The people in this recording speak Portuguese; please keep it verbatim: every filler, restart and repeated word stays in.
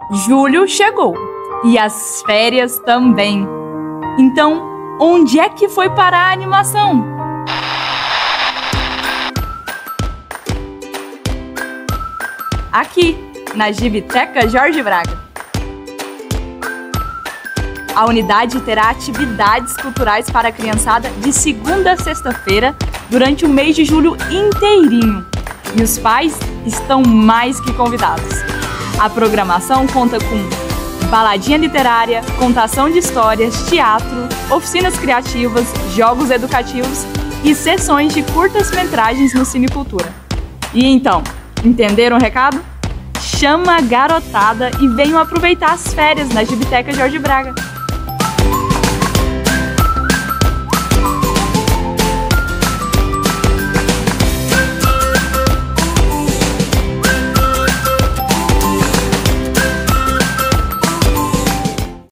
Julho chegou e as férias também. Então, onde é que foi parar a animação? Aqui, na Gibiteca Jorge Braga. A unidade terá atividades culturais para a criançada de segunda a sexta-feira durante o mês de julho inteirinho. E os pais estão mais que convidados. A programação conta com baladinha literária, contação de histórias, teatro, oficinas criativas, jogos educativos e sessões de curtas-metragens no Cinecultura. E então, entenderam o recado? Chama a garotada e venham aproveitar as férias na Gibiteca Jorge Braga.